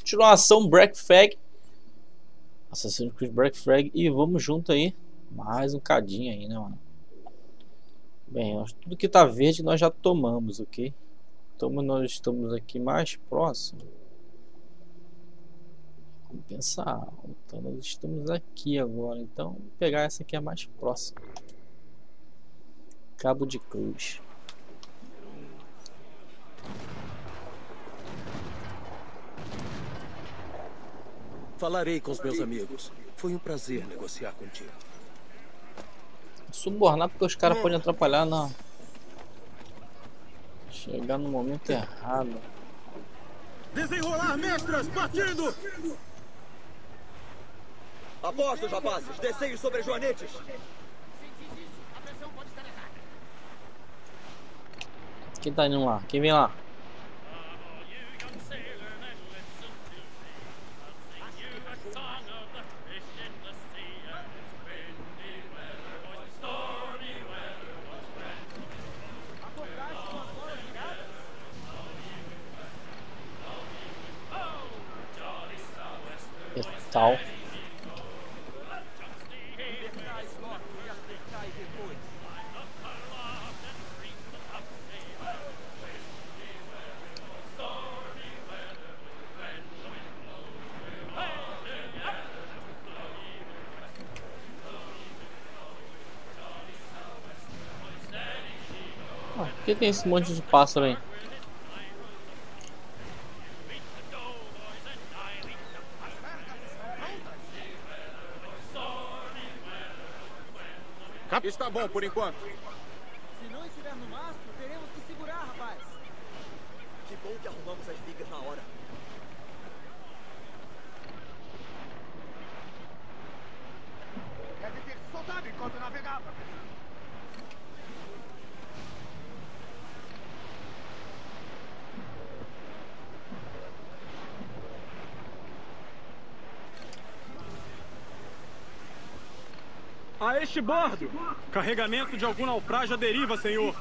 Continuação Black Flag. Assassin's Creed Black Flag. E vamos junto aí. Mais um cadinho aí, né, mano? Bem, tudo que tá verde nós já tomamos, ok? Então nós estamos aqui mais próximo. Vamos pensar. Então nós estamos aqui agora. Então vou pegar essa aqui, a mais próxima. Cabo de Cruz. Falarei com os meus amigos. Foi um prazer negociar contigo. Subornar porque os caras podem atrapalhar na... Chegar no momento errado. Desenrolar, mestras! Partindo! Apostos, rapazes! Descei sobre joanetes! Quem tá indo lá? Quem vem lá? Tal. Por que tem esse monte de pássaro aí? Está bom por enquanto. Se não estiver no mastro, teremos que segurar, rapaz. Que bom que arrumamos as vigas na hora. Deve ter se soltado enquanto navegava. A este bordo! Carregamento de algum naufrágio à deriva, senhor!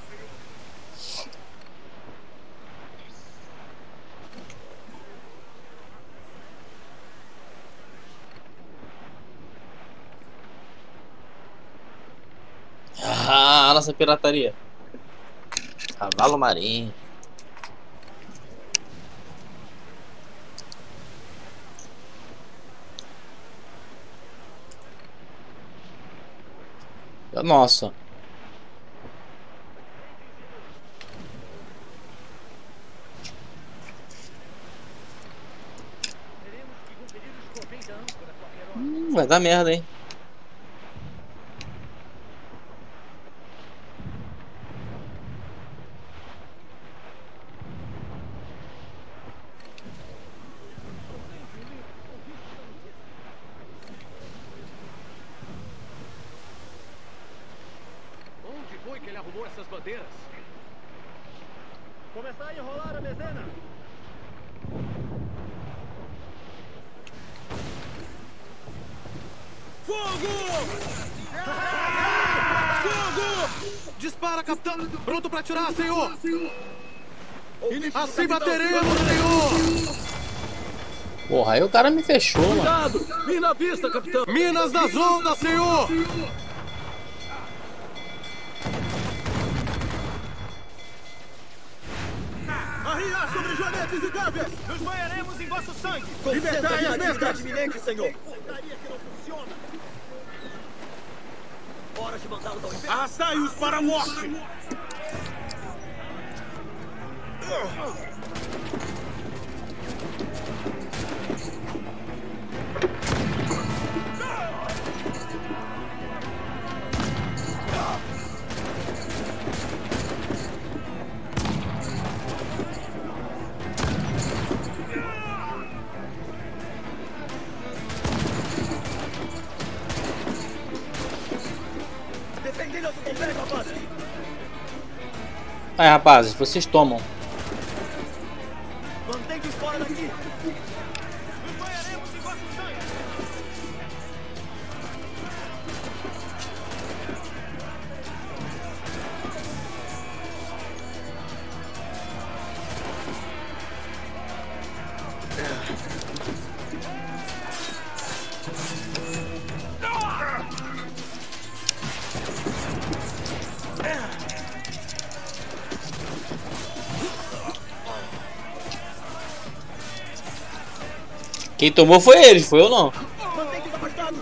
Ah, nossa pirataria. Cavalo marinho. Nossa. Vai dar merda, hein? Essas bandeiras. Começar a enrolar a dezena. Fogo! Fogo! Dispara, capitão! Pronto para atirar, senhor! Assim bateremos, senhor! Porra, aí o cara me fechou, mano. Cuidado! Mina à vista, capitão! Minas das ondas, senhor! Arriar sobre joanetes e gaves! Nos banharemos em vosso sangue! Libertai as mestras! Iminente, senhor! Portaria que não funciona. Hora de mandá-los ao inferno! Arrastai-os para a morte! Defendem nosso complexo, rapazes! Aí, rapazes, vocês tomam. Mantém-os fora daqui! Nos banharemos em vosso sangue! Quem tomou foi eles, foi eu não. Mantém-se afastados.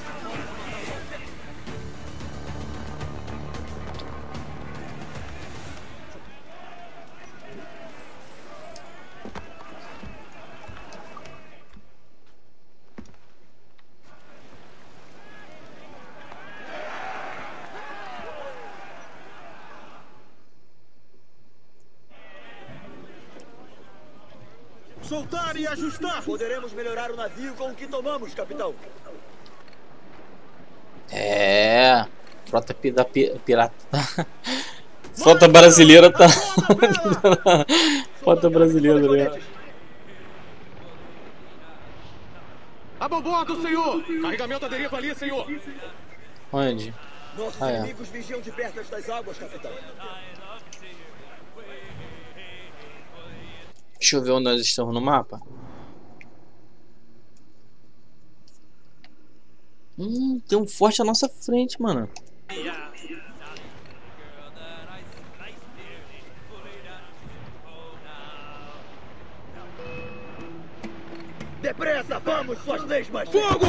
Soltar e ajustar! Poderemos melhorar o navio com o que tomamos, capitão. É. Frota pirata. Frota brasileira tá. Frota brasileira, né? A bordo, senhor! Carregamento à deriva ali, senhor! Onde? Nossos inimigos vigiam de perto estas águas, capitão. Deixa eu ver onde nós estamos no mapa. Tem um forte à nossa frente, mano. Depressa, vamos, suas lesmas! Fogo!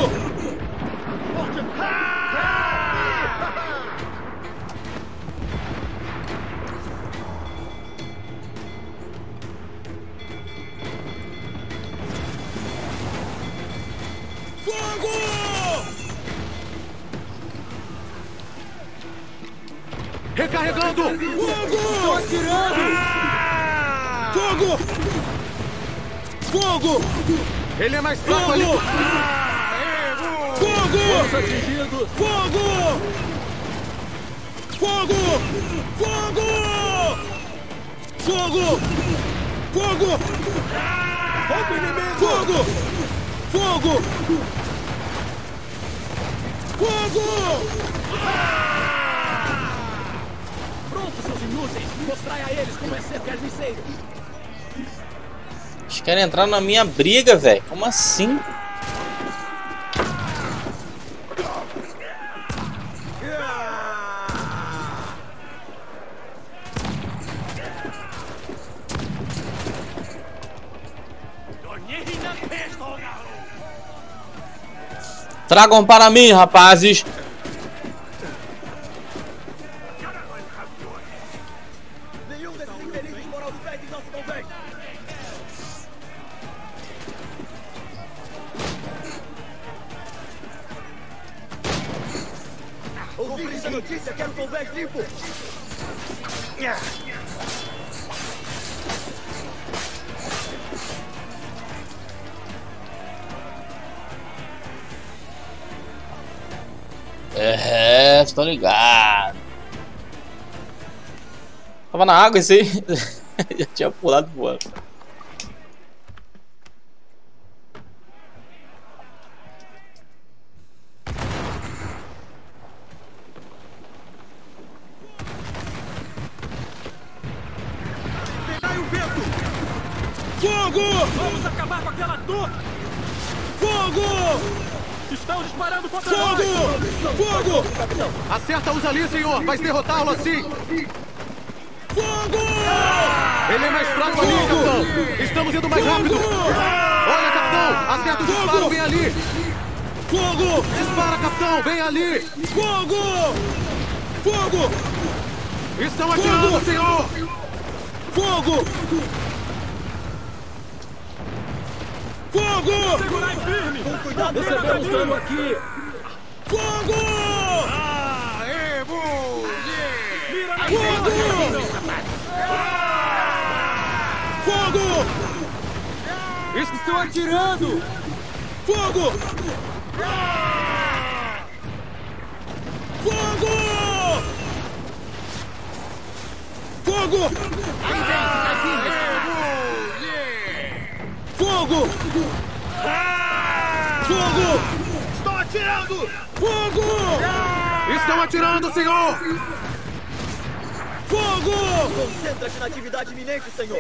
Fogo! Recarregando! Fogo! Estou atirando! Fogo! Fogo! Ele é mais fraco ali! Fogo! Fomos atingidos! Fogo! Fogo! Fogo! Fogo! Fogo! Fogo inimigo! Fogo! Fogo! Fogo! Pronto, seus inúteis! Mostrai a eles como é ser carniceiro! Eles querem entrar na minha briga, velho. Como assim? Tragam para mim, rapazes. Nenhum desses infelizes moral do pés em nosso convés! Ouvi essa notícia, quero convés limpo! É, estou ligado. Tava na água esse aí. Já tinha pulado voando. Pegai o vento! Fogo! Vamos acabar com aquela torre! Fogo! Estão disparando contra Fogo! nós! Fogo! Acerta-os ali, senhor! Vais derrotá-lo assim! Fogo! Ele é mais fraco ali, capitão! Estamos indo mais rápido! Olha, capitão! Acerta o disparo, vem ali! Fogo! Dispara, capitão! Vem ali! Fogo! Fogo! Estão atirando, senhor! Fogo! Fogo! Segurai firme! Com cuidado, recebemos dano aqui! Fogo! Mira na Fogo! Estão atirando! Fogo! Fogo! Fogo! Fogo! Fogo! Estão atirando! Fogo! Estão atirando, senhor! Fogo! Concentra-te na atividade iminente, senhor!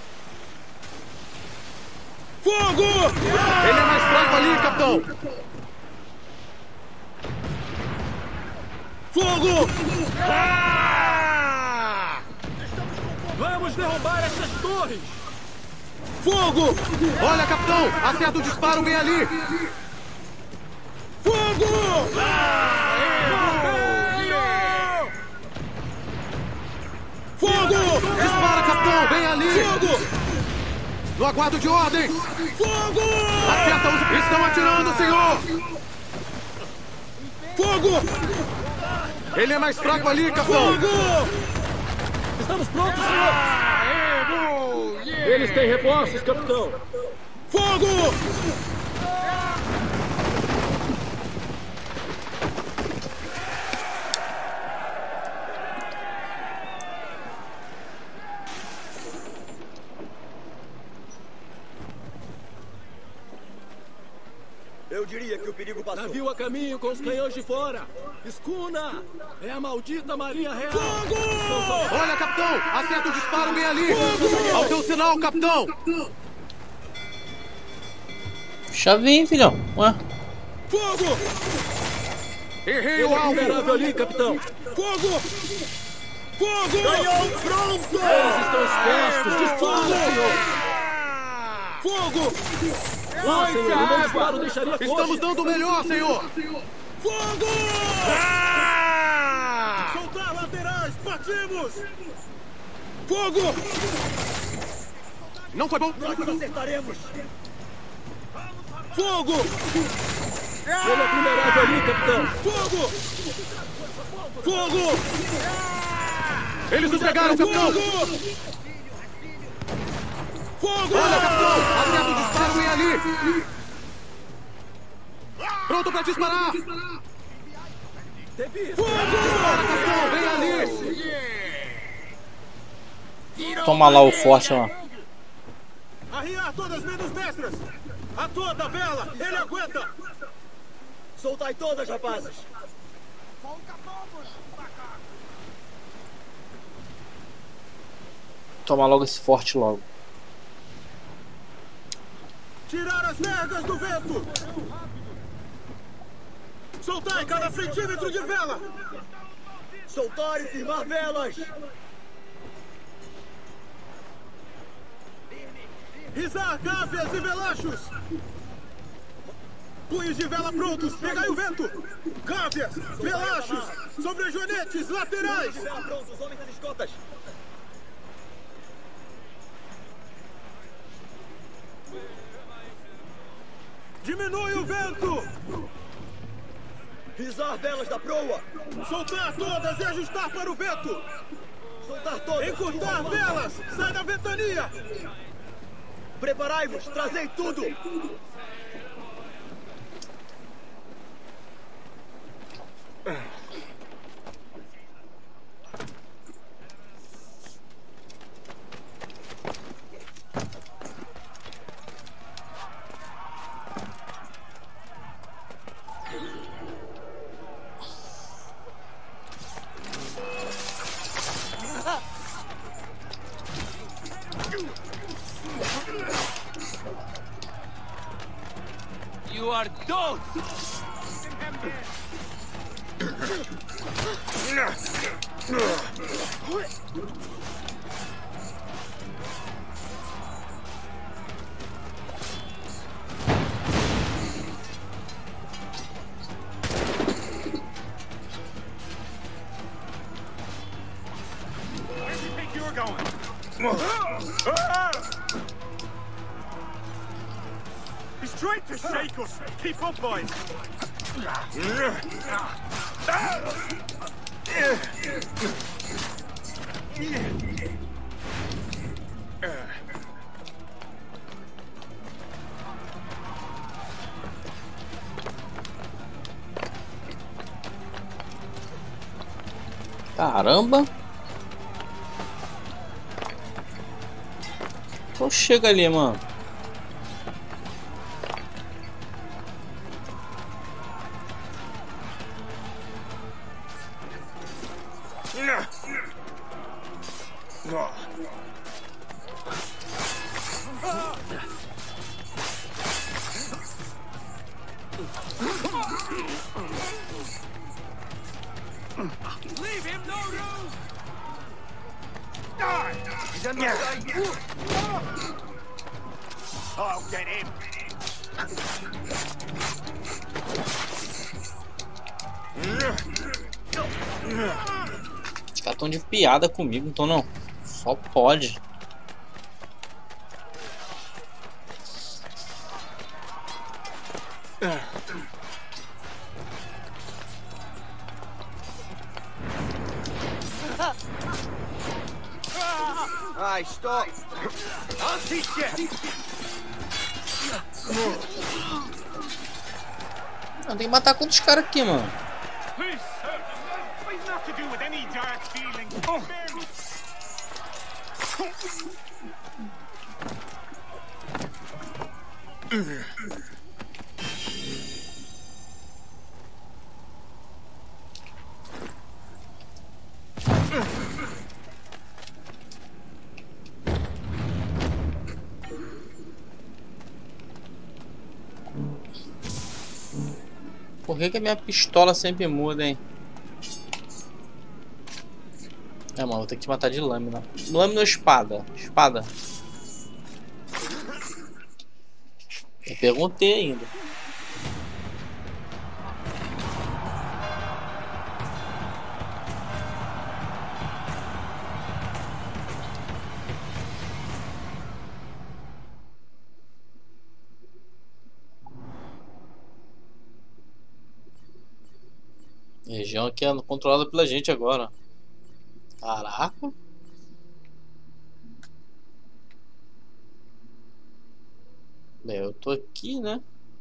Fogo! Ele é mais fraco ali, capitão! Fogo! Vamos derrubar essas torres! Fogo! Olha, capitão! Acerta o disparo bem ali! Fogo! Fogo! Dispara, capitão! Bem ali! Fogo! No aguardo de ordens! Fogo! Acerta os... Estão atirando, senhor! Fogo! Ele é mais fraco ali, capitão! Fogo! Estamos prontos, senhor! Eles têm reforços, capitão! Fogo! Eu diria que o perigo passou. Navio a caminho com os canhões de fora. Escuna! É a maldita Marinha Real. Fogo! Olha, capitão! Acerta o disparo bem ali! Fogo! Ao teu sinal, capitão! Chavinho, filhão. Ué. Fogo! Errei o alvo! Vulnerável ali, capitão! Fogo! Fogo! Canhão pronto! Eles estão expostos! Dispara, senhor! Fogo! Ah, senhor, o meu disparo deixaria coxa. Estamos dando o melhor, senhor! Fogo! Soltar laterais! Partimos! Fogo! Não foi bom! Nós acertaremos! Fogo! Ele é vulnerável ali, capitão! Fogo! Fogo! Eles nos pegaram, capitão! Fogo! Olha, capitão! Acerta o disparo bem ali! Pronto pra disparar! Fogo! Olha, capitão! Bem ali! Toma lá o forte lá. Arriar todas menos mestras! A toda vela! Ele aguenta! Soltai todas, rapazes! Toma logo esse forte logo. Tirar as vergas do vento! Soltai cada centímetro de vela! Soltar e firmar velas! Rizar gáfias e velachos! Punhos de vela prontos! Pegai o vento! Gáfias! Velachos! Sobrejoanetes! Laterais! Vela prontos, homens das escotas! Diminui o vento! Rizar velas da proa! Soltar todas e ajustar para o vento! Soltar todas! Encurtar velas! Sai da ventania! Preparai-vos! Trazei tudo! You are dogs! Where do you think you're going? He's trying to shake us! Keep up, boys! Caramba! Então chega ali, mano. Leave him no room! I'll get him. Os caras tão de piada comigo, então não. Só pode. Ai, stop. I'll teach you. Tem que matar quantos caras aqui, mano? Please, sir. We've not to do with any dark feelings. Spare me. Por que a minha pistola sempre muda, hein? É, mano, vou ter que te matar de lâmina. Lâmina ou espada? Espada. Eu perguntei ainda. A região aqui é controlada pela gente agora. Caraca. Bem, eu tô aqui, né?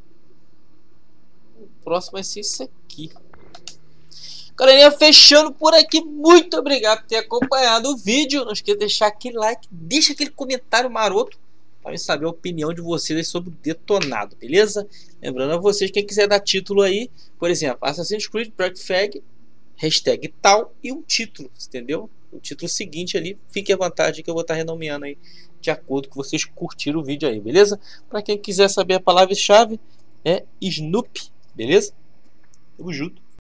O próximo vai ser isso aqui. Galerinha, fechando por aqui. Muito obrigado por ter acompanhado o vídeo. Não esqueça de deixar aquele like. Deixa aquele comentário maroto para eu saber a opinião de vocês sobre o Detonado, beleza? Lembrando a vocês, quem quiser dar título aí, por exemplo, Assassin's Creed Black Flag, hashtag tal e um título, entendeu? O título seguinte ali, fique à vontade que eu vou estar renomeando aí de acordo com vocês curtiram o vídeo aí, beleza? Para quem quiser saber a palavra-chave é Snoop, beleza? Tamo junto.